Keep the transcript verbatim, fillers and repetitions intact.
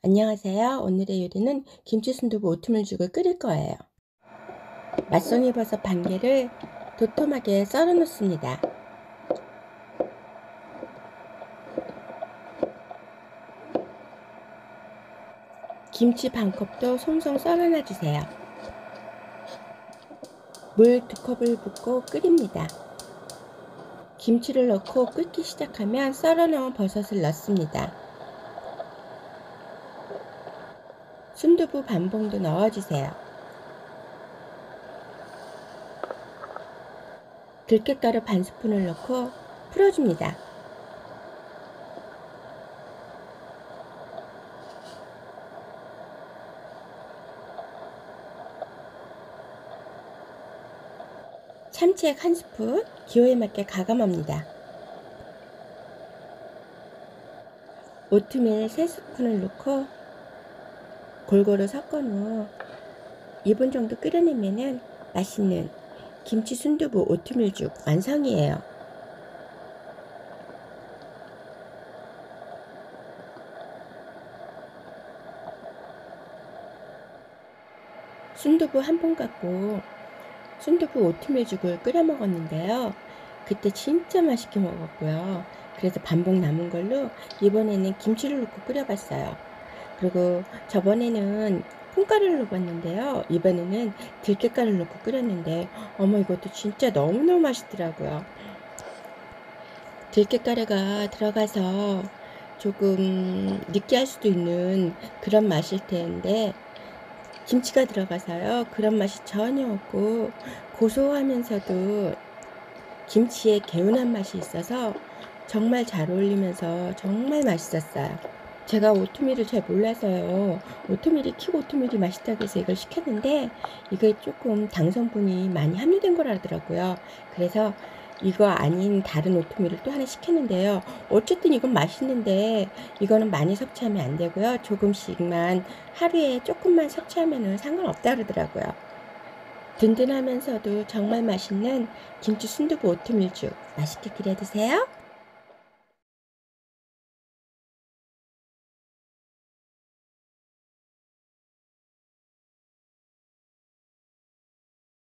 안녕하세요. 오늘의 요리는 김치 순두부 오트밀죽을 끓일 거예요. 맛송이 버섯 반 개를 도톰하게 썰어 놓습니다. 김치 반 컵도 송송 썰어 놔주세요. 물 두 컵을 붓고 끓입니다. 김치를 넣고 끓기 시작하면 썰어 놓은 버섯을 넣습니다. 순두부 반 봉도 넣어주세요. 들깨가루 반 스푼을 넣고 풀어줍니다. 참치액 한 스푼, 기호에 맞게 가감합니다. 오트밀 세 스푼을 넣고 골고루 섞은 후 이 분 정도 끓여내면 맛있는 김치 순두부 오트밀죽 완성이에요. 순두부 한 번 갖고 순두부 오트밀죽을 끓여 먹었는데요. 그때 진짜 맛있게 먹었고요. 그래서 반복 남은 걸로 이번에는 김치를 넣고 끓여봤어요. 그리고 저번에는 콩가루를 넣어봤는데요. 이번에는 들깨가루를 넣고 끓였는데 어머 이것도 진짜 너무너무 맛있더라고요. 들깨가루가 들어가서 조금 느끼할 수도 있는 그런 맛일 텐데 김치가 들어가서요 그런 맛이 전혀 없고 고소하면서도 김치의 개운한 맛이 있어서 정말 잘 어울리면서 정말 맛있었어요. 제가 오트밀을 잘 몰라서요 오트밀이 킥 오트밀이 맛있다고 해서 이걸 시켰는데 이게 조금 당 성분이 많이 함유된 거라더라고요. 그래서 이거 아닌 다른 오트밀을 또 하나 시켰는데요. 어쨌든 이건 맛있는데 이거는 많이 섭취하면 안 되고요. 조금씩만 하루에 조금만 섭취하면 상관없다 그러더라고요. 든든하면서도 정말 맛있는 김치 순두부 오트밀죽 맛있게 끓여 드세요.